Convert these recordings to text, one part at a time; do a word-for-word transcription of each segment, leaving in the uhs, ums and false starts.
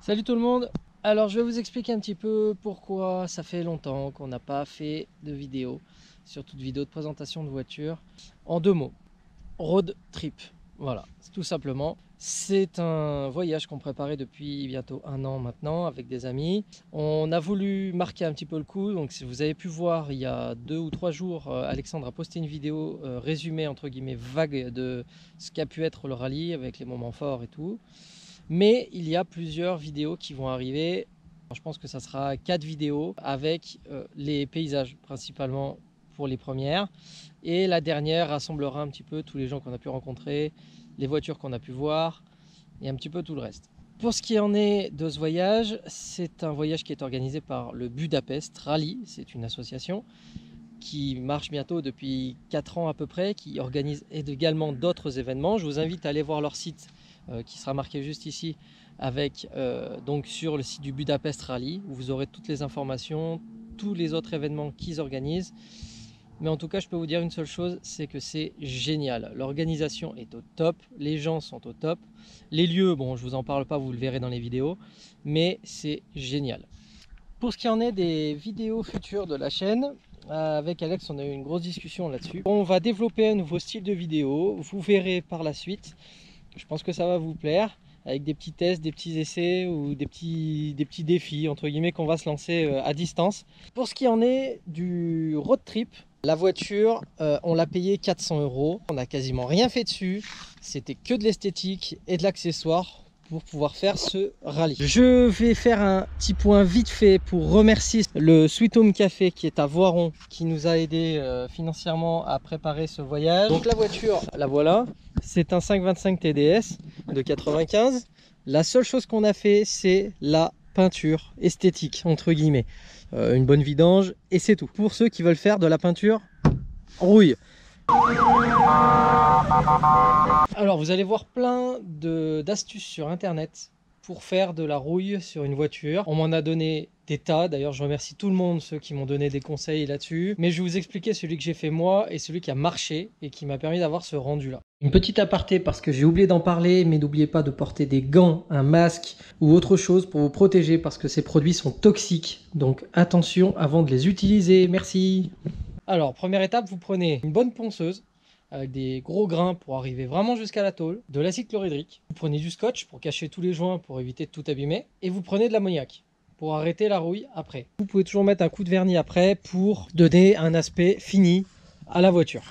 Salut tout le monde. Alors je vais vous expliquer un petit peu pourquoi ça fait longtemps qu'on n'a pas fait de vidéo, surtout de vidéo de présentation de voiture. En deux mots, road trip. Voilà, tout simplement. C'est un voyage qu'on préparait depuis bientôt un an maintenant avec des amis. On a voulu marquer un petit peu le coup. Donc si vous avez pu voir il y a deux ou trois jours, Alexandre a posté une vidéo euh, résumée entre guillemets vague de ce qu'a pu être le rallye avec les moments forts et tout. Mais il y a plusieurs vidéos qui vont arriver. Je pense que ça sera quatre vidéos avec euh, les paysages principalement pour les premières. Et la dernière rassemblera un petit peu tous les gens qu'on a pu rencontrer, les voitures qu'on a pu voir et un petit peu tout le reste. Pour ce qui en est de ce voyage, c'est un voyage qui est organisé par le Budapest Rally. C'est une association qui marche bientôt depuis quatre ans à peu près, qui organise également d'autres événements. Je vous invite à aller voir leur site euh, qui sera marqué juste ici, avec euh, donc sur le site du Budapest Rally, où vous aurez toutes les informations, tous les autres événements qu'ils organisent. Mais en tout cas, je peux vous dire une seule chose, c'est que c'est génial. L'organisation est au top, les gens sont au top. Les lieux, bon, je vous en parle pas, vous le verrez dans les vidéos, mais c'est génial. Pour ce qui en est des vidéos futures de la chaîne, avec Alex, on a eu une grosse discussion là-dessus. On va développer un nouveau style de vidéo, vous verrez par la suite. Je pense que ça va vous plaire, avec des petits tests, des petits essais ou des petits, des petits défis, entre guillemets, qu'on va se lancer à distance. Pour ce qui en est du road trip, la voiture, euh, on l'a payé quatre cents euros. On n'a quasiment rien fait dessus. C'était que de l'esthétique et de l'accessoire pour pouvoir faire ce rallye. Je vais faire un petit point vite fait pour remercier le Sweet Home Café qui est à Voiron, qui nous a aidé euh, financièrement à préparer ce voyage. Donc la voiture, la voilà. C'est un cinq vingt-cinq T D S de quatre-vingt-quinze. La seule chose qu'on a fait, c'est la peinture esthétique, entre guillemets. Euh, une bonne vidange et c'est tout. Pour ceux qui veulent faire de la peinture rouille. Alors vous allez voir plein d'astuces sur internet pour faire de la rouille sur une voiture. On m'en a donné des tas, d'ailleurs je remercie tout le monde, ceux qui m'ont donné des conseils là-dessus. Mais je vais vous expliquer celui que j'ai fait moi et celui qui a marché et qui m'a permis d'avoir ce rendu là. Une petite aparté parce que j'ai oublié d'en parler, mais n'oubliez pas de porter des gants, un masque ou autre chose pour vous protéger parce que ces produits sont toxiques. Donc attention avant de les utiliser, merci. Alors première étape, vous prenez une bonne ponceuse avec des gros grains pour arriver vraiment jusqu'à la tôle, de l'acide chlorhydrique, vous prenez du scotch pour cacher tous les joints pour éviter de tout abîmer, et vous prenez de l'ammoniac pour arrêter la rouille après. Vous pouvez toujours mettre un coup de vernis après pour donner un aspect fini à la voiture.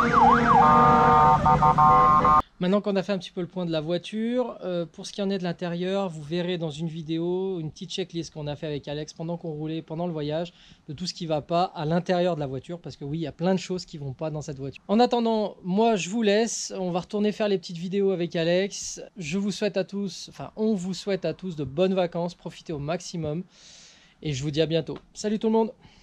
Maintenant qu'on a fait un petit peu le point de la voiture, euh, pour ce qui en est de l'intérieur, vous verrez dans une vidéo une petite checklist qu'on a fait avec Alex pendant qu'on roulait, pendant le voyage, de tout ce qui ne va pas à l'intérieur de la voiture, parce que oui, il y a plein de choses qui ne vont pas dans cette voiture. En attendant, moi je vous laisse, on va retourner faire les petites vidéos avec Alex. Je vous souhaite à tous, enfin on vous souhaite à tous de bonnes vacances, profitez au maximum, et je vous dis à bientôt. Salut tout le monde!